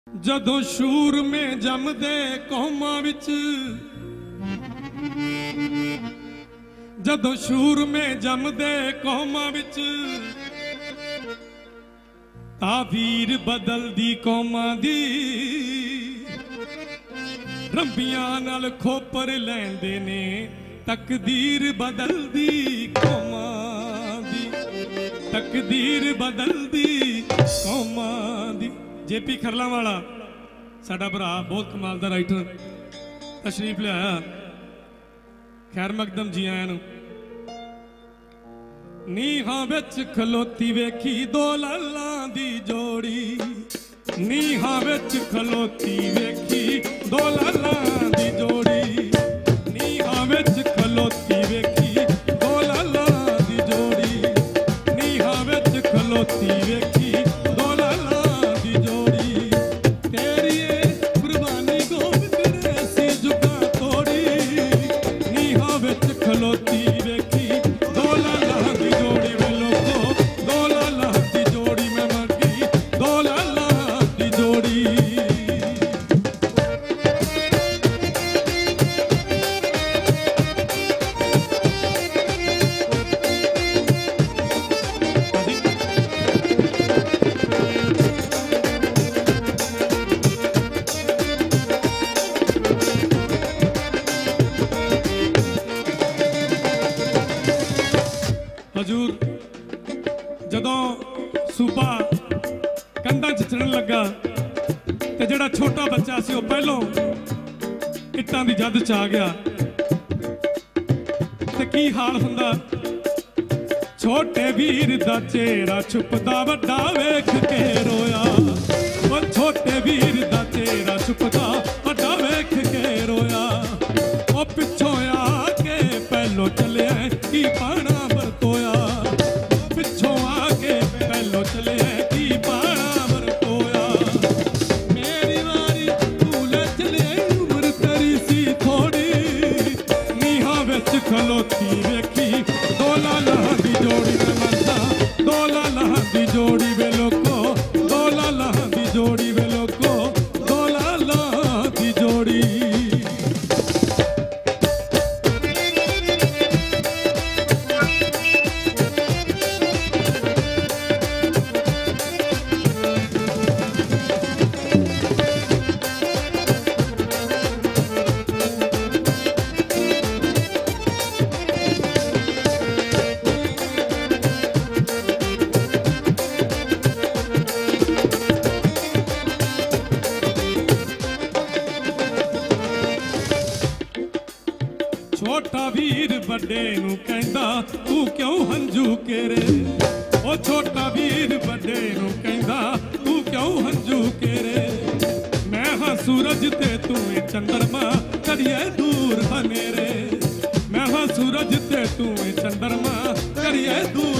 जदों शूर में जमदे कौमां विच, जदों शूर में जमदे कौमां विच, तावीर बदलदी कौमां दी, रंबियां नाल खोपर लैंदे ने, तकदीर बदलदी कौमां दी, तकदीर बदलदी कौमां दी। जेपी खरलावाला साडा भरा बहुत कमाल दा राइटर तशरीफ लिया। खैर मकदम जी आया नूं। नीहां विच खलोती वेखी दो लालां दी जोड़ी, नीहां विच खलोती वेखी दो लालां दी जोड़ी, नीहां विच खलोती वेखी दो लालां दी जोड़ी, नीहां विच खलोती वेखी जदों सूबा कंधा च चढ़न लगा ते जड़ा छोटा बच्चा सी वो पहलों इट्टां दी जद च आ गया ते की हाल हुंदा। छोटे वीर दा चेहरा छुपदा वड्डा वेख के रोया, वो छोटे वीर दा चेहरा छुपदा वड्डा वेख के रोया, वो पिछों आके पहलों चलिया की पाना बरतोया, पिछों आके पहलों चले की पाना बरतोया। मेरी वारी तूले चले उम्र तेरी सी थोड़ी, नीहां विच खलोती वेखी दो लालां दी जोड़ी में मरदा, दो लालां दी जोड़ी वे लोको, दो लालां दी जोड़ी वे लोको, दो लालां दी जोड़ी। छोटा वीर बड़े नूं कहंदा तू क्यों हंजू केरे, ओ छोटा वीर बड़े नूं कहंदा तू क्यों हंजू केरे। मैं हां सूरज ते तू चंद्रमा करिए दूर हनेरे, मैं हां सूरज ते तू चंद्रमा करिए दूर